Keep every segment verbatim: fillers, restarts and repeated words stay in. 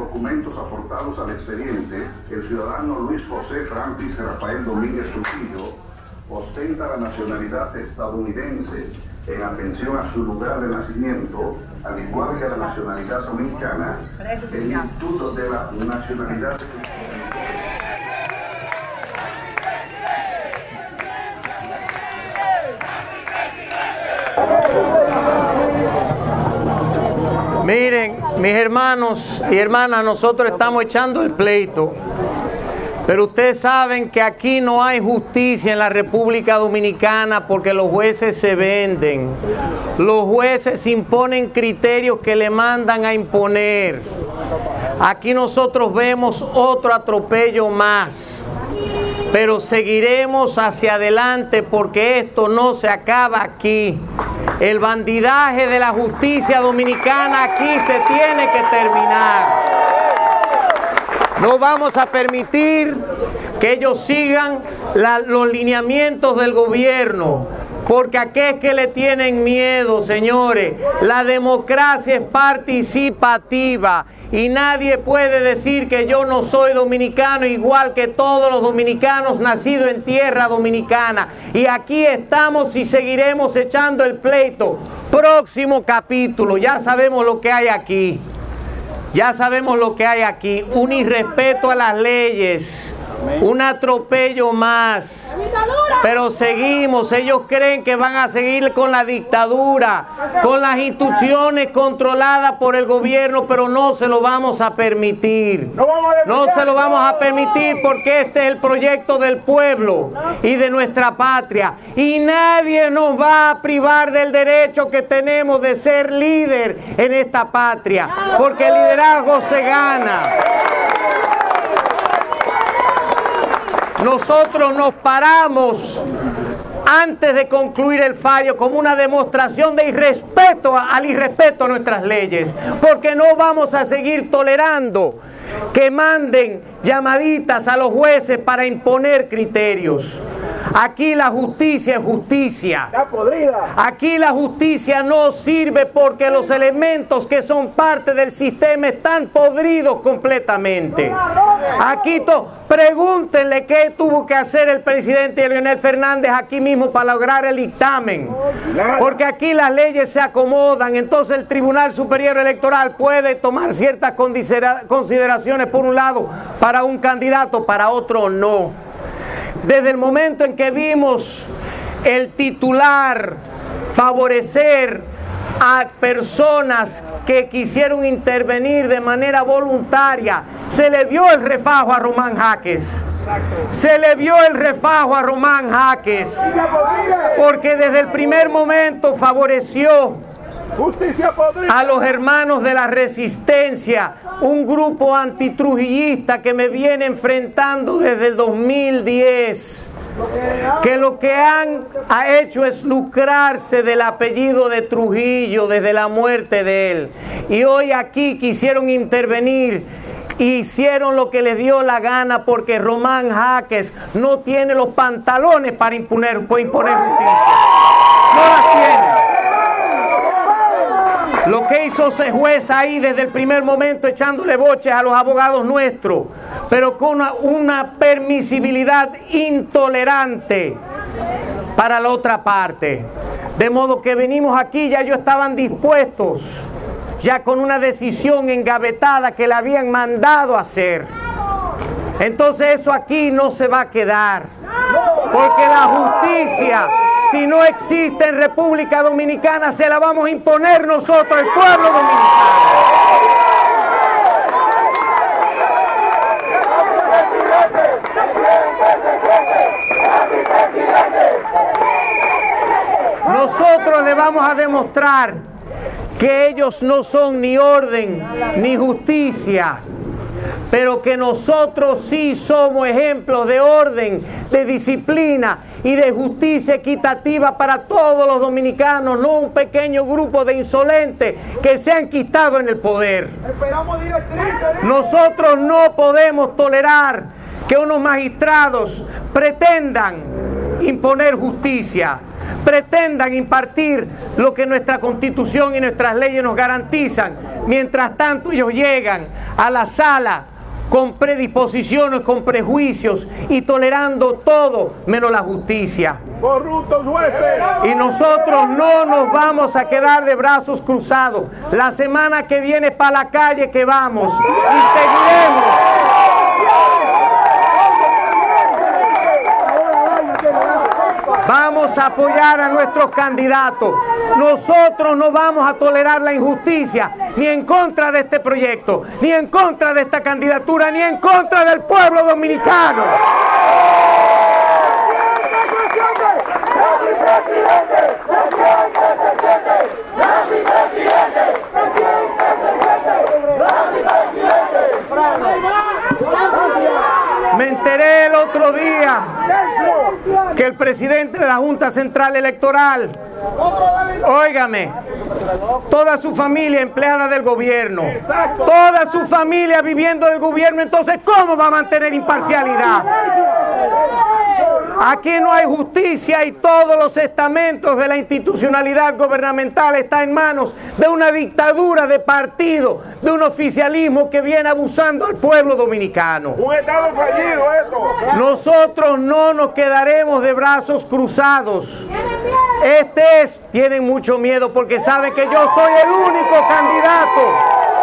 documentos aportados al expediente, el ciudadano Luis José Francis Rafael Domínguez Trujillo ostenta la nacionalidad estadounidense en atención a su lugar de nacimiento, al igual que la nacionalidad dominicana, en virtud de la nacionalidad de Miren, mis hermanos y hermanas, nosotros estamos echando el pleito, pero ustedes saben que aquí no hay justicia en la República Dominicana porque los jueces se venden. Los jueces imponen criterios que le mandan a imponer. Aquí nosotros vemos otro atropello más, pero seguiremos hacia adelante porque esto no se acaba aquí. El bandidaje de la justicia dominicana aquí se tiene que terminar. No vamos a permitir que ellos sigan la, los lineamientos del gobierno, porque a qué es que le tienen miedo, señores. La democracia es participativa y nadie puede decir que yo no soy dominicano, igual que todos los dominicanos nacidos en tierra dominicana. Y aquí estamos y seguiremos echando el pleito. Próximo capítulo, ya sabemos lo que hay aquí. Ya sabemos lo que hay aquí. Un irrespeto a las leyes. Un atropello más. Pero seguimos. Ellos creen que van a seguir con la dictadura, con las instituciones controladas por el gobierno, pero no se lo vamos a permitir. No se lo vamos a permitir porque este es el proyecto del pueblo y de nuestra patria. Y nadie nos va a privar del derecho que tenemos de ser líder en esta patria, porque el liderazgo se gana. Nosotros nos paramos antes de concluir el fallo como una demostración de irrespeto al irrespeto a nuestras leyes, porque no vamos a seguir tolerando que manden llamaditas a los jueces para imponer criterios. Aquí la justicia es justicia. Aquí la justicia no sirve porque los elementos que son parte del sistema están podridos completamente. Aquí to pregúntenle qué tuvo que hacer el presidente Leonel Fernández aquí mismo para lograr el dictamen. Porque aquí las leyes se acomodan, entonces el Tribunal Superior Electoral puede tomar ciertas consideraciones por un lado para un candidato, para otro no. Desde el momento en que vimos el titular favorecer a personas que quisieron intervenir de manera voluntaria, se le vio el refajo a Román Jaques. Se le vio el refajo a Román Jaques, porque desde el primer momento favoreció a los hermanos de la Resistencia, un grupo antitrujillista que me viene enfrentando desde el dos mil diez, que lo que han ha hecho es lucrarse del apellido de Trujillo desde la muerte de él. Y hoy aquí quisieron intervenir, hicieron lo que les dio la gana, porque Román Jaques no tiene los pantalones para imponer, para imponer justicia. No las tiene. Lo que hizo ese juez ahí desde el primer momento, echándole boches a los abogados nuestros, pero con una, una permisibilidad intolerante para la otra parte. De modo que venimos aquí, ya ellos estaban dispuestos, ya con una decisión engavetada que le habían mandado hacer. Entonces eso aquí no se va a quedar, porque la justicia, si no existe en República Dominicana, se la vamos a imponer nosotros, el pueblo dominicano. Nosotros le vamos a demostrar que ellos no son ni orden ni justicia, pero que nosotros sí somos ejemplos de orden, de disciplina y de justicia equitativa para todos los dominicanos, no un pequeño grupo de insolentes que se han quitado en el poder. Nosotros no podemos tolerar que unos magistrados pretendan imponer justicia, pretendan impartir lo que nuestra Constitución y nuestras leyes nos garantizan. Mientras tanto, ellos llegan a la sala con predisposiciones, con prejuicios y tolerando todo menos la justicia. ¡Corruptos jueces! Y nosotros no nos vamos a quedar de brazos cruzados. La semana que viene para la calle que vamos y seguiremos. Vamos a apoyar a nuestros candidatos. Nosotros no vamos a tolerar la injusticia, ni en contra de este proyecto, ni en contra de esta candidatura, ni en contra del pueblo dominicano. Me enteré el otro día que el presidente de la Junta Central Electoral, óigame, toda su familia empleada del gobierno, toda su familia viviendo del gobierno, entonces ¿cómo va a mantener imparcialidad? Aquí no hay justicia y todos los estamentos de la institucionalidad gubernamental están en manos de una dictadura de partido, de un oficialismo que viene abusando al pueblo dominicano. Un estado fallido esto. Nosotros no nos quedaremos de brazos cruzados. Este es, tienen mucho miedo porque saben que yo soy el único candidato.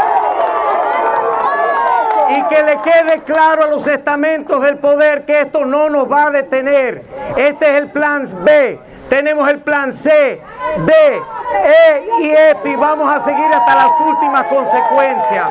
Y que le quede claro a los estamentos del poder que esto no nos va a detener. Este es el plan B. Tenemos el plan C, D, E y F y vamos a seguir hasta las últimas consecuencias.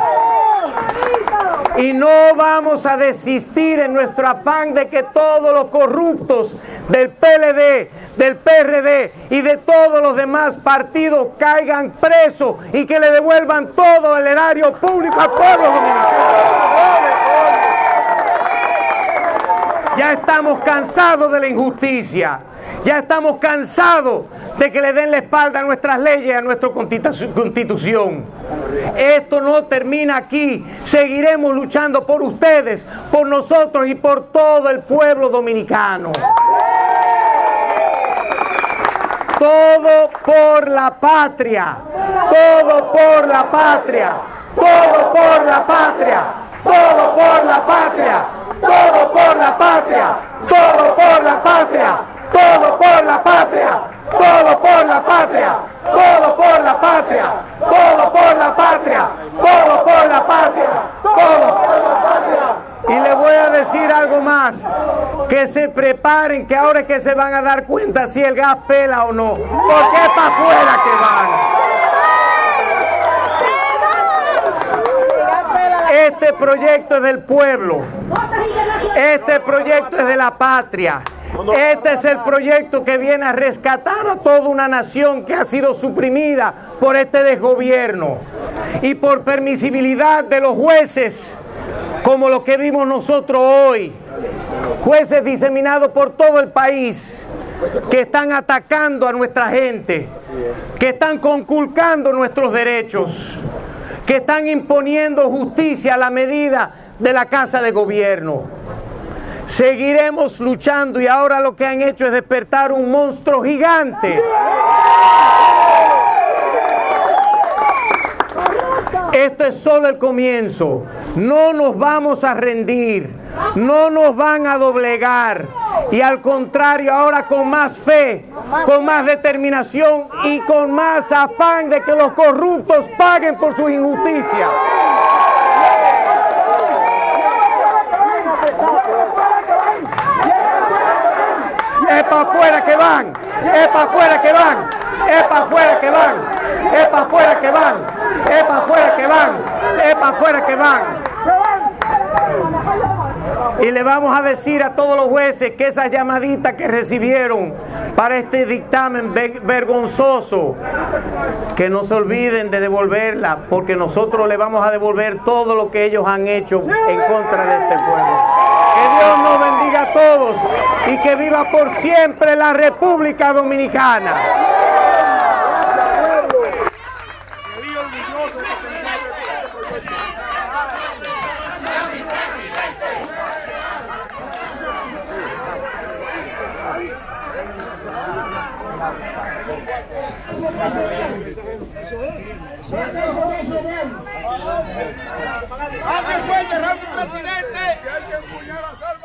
Y no vamos a desistir en nuestro afán de que todos los corruptos del P L D, del P R D y de todos los demás partidos caigan presos y que le devuelvan todo el erario público al pueblo dominicano. Ya estamos cansados de la injusticia. Ya estamos cansados de que le den la espalda a nuestras leyes, a nuestra Constitución. Esto no termina aquí. Seguiremos luchando por ustedes, por nosotros y por todo el pueblo dominicano. Todo por la patria. Todo por la patria. Todo por la patria. Todo por la patria. Todo por la patria. Todo por la patria. Todo por la patria, todo por la patria, todo por la patria, todo por la patria, todo por la patria, todo por la patria. Y le voy a decir algo más, que se preparen, que ahora es que se van a dar cuenta si el gas pela o no, porque es para afuera que van. Este proyecto es del pueblo, este proyecto es de la patria. Este es el proyecto que viene a rescatar a toda una nación que ha sido suprimida por este desgobierno y por permisibilidad de los jueces, como lo que vimos nosotros hoy. Jueces diseminados por todo el país que están atacando a nuestra gente, que están conculcando nuestros derechos, que están imponiendo justicia a la medida de la Casa de Gobierno. Seguiremos luchando y ahora lo que han hecho es despertar un monstruo gigante. Esto es solo el comienzo. No nos vamos a rendir, no nos van a doblegar. Y al contrario, ahora con más fe, con más determinación y con más afán de que los corruptos paguen por sus injusticias. Es para afuera que van, es para afuera que van, es para afuera que van, es para afuera que van, es para afuera que van, es para afuera que van. Y le vamos a decir a todos los jueces que esas llamaditas que recibieron para este dictamen vergonzoso, que no se olviden de devolverla, porque nosotros le vamos a devolver todo lo que ellos han hecho en contra de este pueblo. Que Dios nos bendiga a todos y que viva por siempre la República Dominicana. ¡Aunque suelte, Raúl, presidente! Que hay que empuñar a